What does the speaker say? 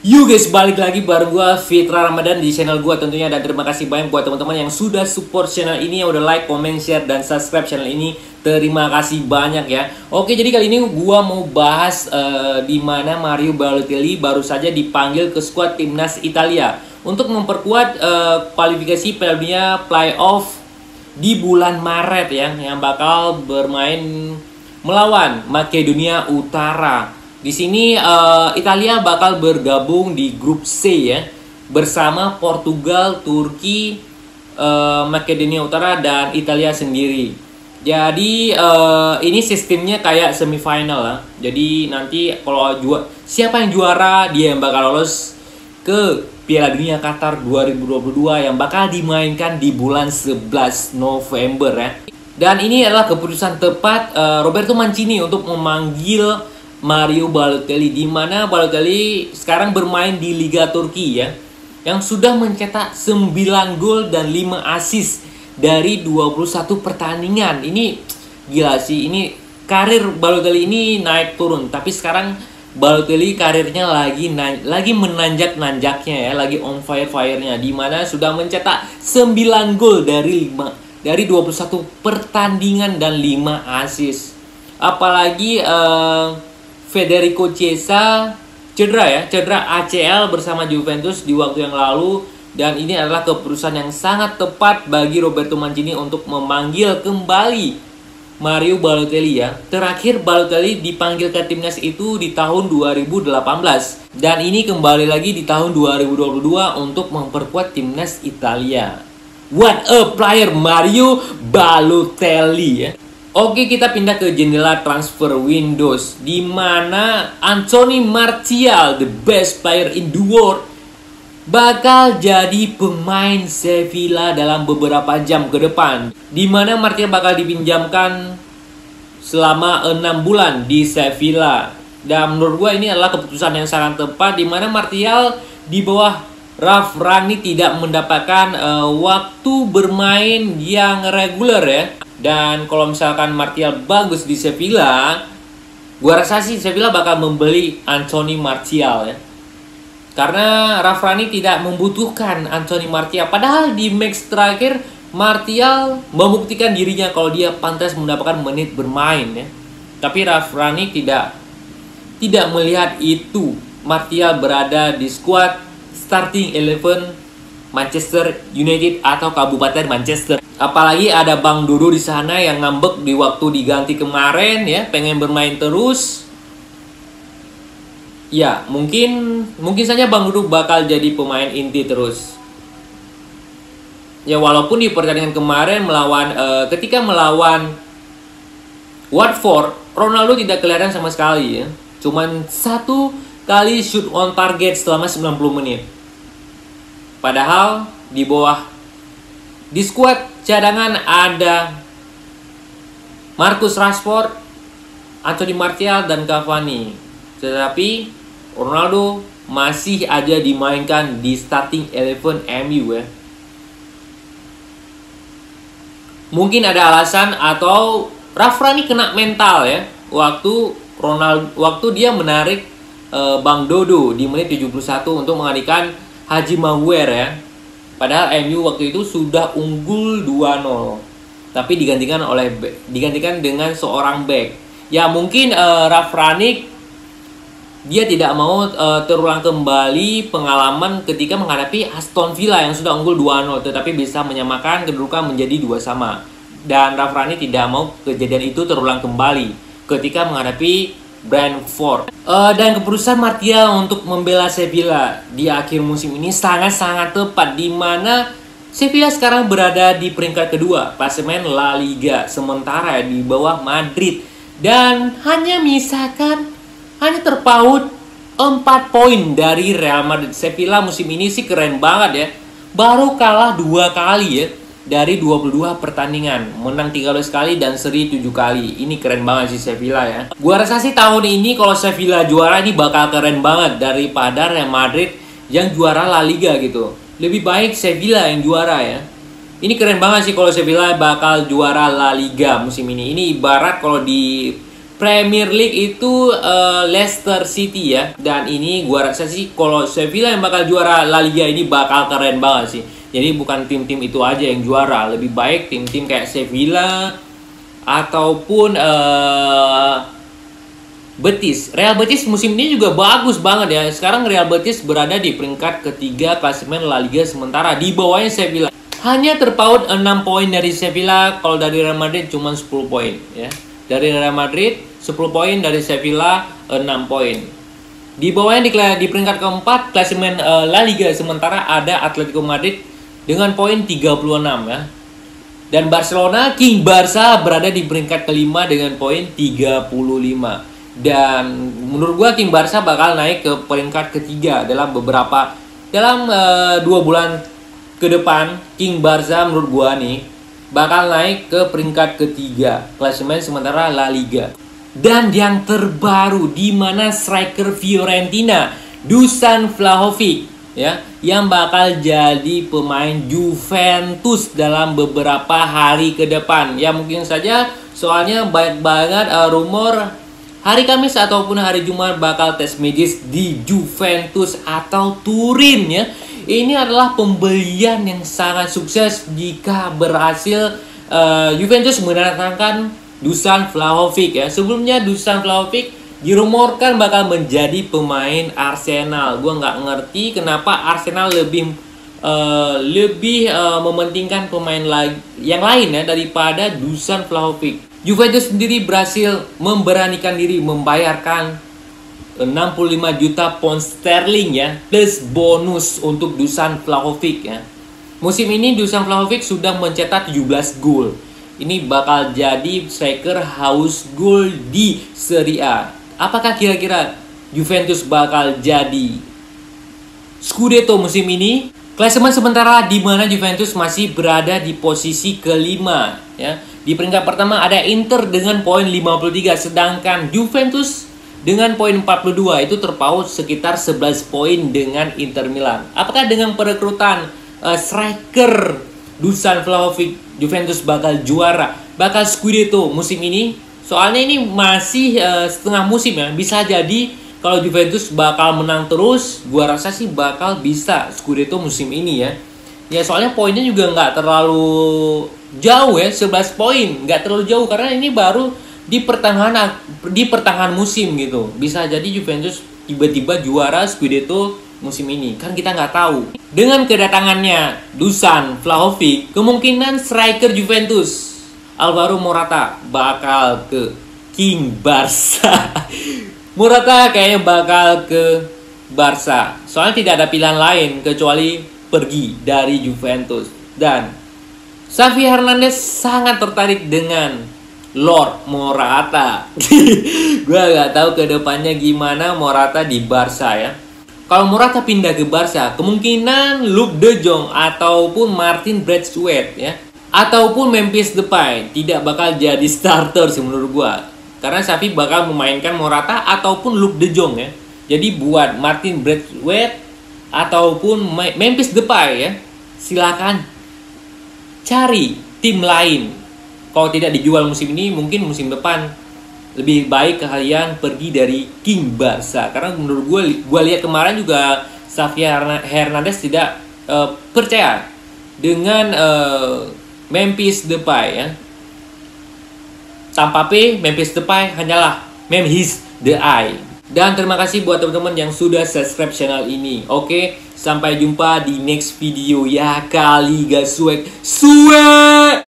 Yo guys, balik lagi bareng gua Fitra Ramadan di channel gua tentunya, dan terima kasih banyak buat teman-teman yang sudah support channel ini, yang udah like, comment, share, dan subscribe channel ini. Terima kasih banyak ya. Oke, jadi kali ini gua mau bahas di mana Mario Balotelli baru saja dipanggil ke skuad timnas Italia untuk memperkuat kualifikasi Piala Dunia playoff di bulan Maret ya, yang bakal bermain melawan Makedonia Utara. Di sini Italia bakal bergabung di grup C ya, bersama Portugal, Turki, Makedonia Utara, dan Italia sendiri. Jadi ini sistemnya kayak semifinal lah. Jadi nanti kalau siapa yang juara, dia yang bakal lolos ke Piala Dunia Qatar 2022 yang bakal dimainkan di bulan 11 November ya. Dan ini adalah keputusan tepat Roberto Mancini untuk memanggil Mario Balotelli, di mana Balotelli sekarang bermain di Liga Turki ya, yang sudah mencetak 9 gol dan 5 assist dari 21 pertandingan. Ini gila sih, ini karir Balotelli ini naik turun, tapi sekarang Balotelli karirnya lagi menanjak-nanjaknya ya, lagi on fire-nya, di mana sudah mencetak 9 gol dari 21 pertandingan dan 5 assist. Apalagi Federico Chiesa cedera ACL bersama Juventus di waktu yang lalu, dan ini adalah keputusan yang sangat tepat bagi Roberto Mancini untuk memanggil kembali Mario Balotelli ya. Terakhir Balotelli dipanggil ke timnas itu di tahun 2018, dan ini kembali lagi di tahun 2022 untuk memperkuat timnas Italia. What a player Mario Balotelli ya. Oke, kita pindah ke jendela transfer windows, di mana Anthony Martial, the best player in the world, bakal jadi pemain Sevilla dalam beberapa jam ke depan. Di mana Martial bakal dipinjamkan selama 6 bulan di Sevilla. Dan menurut gue ini adalah keputusan yang sangat tepat, di mana Martial di bawah Ralf Rangnick tidak mendapatkan waktu bermain yang reguler ya. Dan kalau misalkan Martial bagus di Sevilla, gua rasa sih Sevilla bakal membeli Anthony Martial ya. Karena Ralf Rangnick tidak membutuhkan Anthony Martial. Padahal di match terakhir Martial membuktikan dirinya kalau dia pantas mendapatkan menit bermain ya. Tapi Ralf Rangnick tidak melihat itu. Martial berada di skuad starting 11 Manchester United atau Kabupaten Manchester. Apalagi ada Bang Dodo di sana yang ngambek di waktu diganti kemarin ya, pengen bermain terus. Ya, mungkin saja Bang Dodo bakal jadi pemain inti terus. Ya, walaupun di pertandingan kemarin ketika melawan Watford, Ronaldo tidak kelihatan sama sekali ya. Cuman 1 kali shoot on target selama 90 menit. Padahal di skuad cadangan ada Marcus Rashford, Anthony Martial, dan Cavani. Tetapi Ronaldo masih aja dimainkan di starting 11 MU ya. Mungkin ada alasan atau Ralf Rangnick kena mental ya, waktu dia menarik Bang Dodo di menit 71 untuk menggantikan Haji Maguire ya. Padahal MU waktu itu sudah unggul 2-0. Tapi digantikan dengan seorang back. Ya mungkin Ralf Rangnick dia tidak mau terulang kembali pengalaman ketika menghadapi Aston Villa yang sudah unggul 2-0, tetapi bisa menyamakan kedudukan menjadi 2-2. Dan Ralf Rangnick tidak mau kejadian itu terulang kembali ketika menghadapi Brentford. Dan keputusan Martial untuk membela Sevilla di akhir musim ini sangat-sangat tepat, di mana Sevilla sekarang berada di peringkat kedua klasemen La Liga, sementara di bawah Madrid, dan hanya terpaut 4 poin dari Real Madrid. Sevilla musim ini sih keren banget ya, baru kalah 2 kali ya dari 22 pertandingan, menang 13 kali dan seri 7 kali. Ini keren banget sih Sevilla ya. Gua rasa sih tahun ini kalau Sevilla juara ini bakal keren banget daripada Real Madrid yang juara La Liga gitu. Lebih baik Sevilla yang juara ya. Ini keren banget sih kalau Sevilla bakal juara La Liga musim ini. Ini ibarat kalau di Premier League itu Leicester City ya. Dan ini gua rasa sih kalau Sevilla yang bakal juara La Liga ini bakal keren banget sih. Jadi bukan tim-tim itu aja yang juara, lebih baik tim-tim kayak Sevilla ataupun Betis. Real Betis musim ini juga bagus banget ya. Sekarang Real Betis berada di peringkat ketiga klasemen La Liga, sementara di bawahnya Sevilla. Hanya terpaut 6 poin dari Sevilla, kalau dari Real Madrid cuma 10 poin ya. Dari Real Madrid 10 poin, dari Sevilla 6 poin. Di bawahnya di peringkat keempat klasemen La Liga, sementara ada Atletico Madrid dengan poin 36 ya. Dan Barcelona, King Barca berada di peringkat kelima dengan poin 35. Dan menurut gua King Barca bakal naik ke peringkat ketiga dalam 2 bulan ke depan. King Barca menurut gua nih bakal naik ke peringkat ketiga klasemen sementara La Liga. Dan yang terbaru, di mana striker Fiorentina Dusan Vlahovic ya, yang bakal jadi pemain Juventus dalam beberapa hari ke depan. Ya mungkin saja, soalnya banyak banget rumor hari Kamis ataupun hari Jumat bakal tes medis di Juventus atau Turin ya. Ini adalah pembelian yang sangat sukses jika berhasil Juventus mendatangkan Dusan Vlahovic ya. Sebelumnya Dusan Vlahovic dirumorkan bakal menjadi pemain Arsenal. Gue nggak ngerti kenapa Arsenal lebih mementingkan pemain yang lain ya daripada Dusan Vlahovic. Juventus sendiri berhasil memberanikan diri membayarkan 65 juta pound sterling ya, plus bonus untuk Dusan Vlahovic ya. Musim ini Dusan Vlahovic sudah mencetak 17 gol. Ini bakal jadi striker haus gol di Serie A. Apakah kira-kira Juventus bakal jadi Scudetto musim ini? Klasemen sementara di mana Juventus masih berada di posisi kelima ya. Di peringkat pertama ada Inter dengan poin 53, sedangkan Juventus dengan poin 42 itu terpaut sekitar 11 poin dengan Inter Milan. Apakah dengan perekrutan striker Dusan Vlahovic Juventus bakal juara, bakal Scudetto musim ini? Soalnya ini masih setengah musim ya. Bisa jadi kalau Juventus bakal menang terus, gua rasa sih bakal bisa Scudetto musim ini ya. Ya soalnya poinnya juga nggak terlalu jauh ya, 11 poin, nggak terlalu jauh karena ini baru di pertengahan musim gitu. Bisa jadi Juventus tiba-tiba juara Scudetto musim ini, kan kita nggak tahu. Dengan kedatangannya Dusan Vlahovic, kemungkinan striker Juventus Alvaro Morata bakal ke King Barca. Morata kayaknya bakal ke Barca, soalnya tidak ada pilihan lain kecuali pergi dari Juventus. Dan Xavi Hernandez sangat tertarik dengan Lord Morata. Gue gak tahu kedepannya gimana Morata di Barca ya. Kalau Morata pindah ke Barca, kemungkinan Luuk de Jong ataupun Martin Braithwaite ya, ataupun Memphis Depay tidak bakal jadi starter sih menurut gue. Karena Xavi bakal memainkan Morata ataupun Luuk de Jong ya. Jadi buat Martin Braithwaite ataupun Memphis Depay ya, silakan cari tim lain. Kalau tidak dijual musim ini, mungkin musim depan lebih baik kalian pergi dari King Barca. Karena menurut gue lihat kemarin juga Xavi Hernandez tidak percaya dengan Memphis Depay ya. Tanpa P, Memphis Depay hanyalah Memphis the Eye. Dan terima kasih buat teman-teman yang sudah subscribe channel ini. Oke, sampai jumpa di next video ya kali, guys. Swag.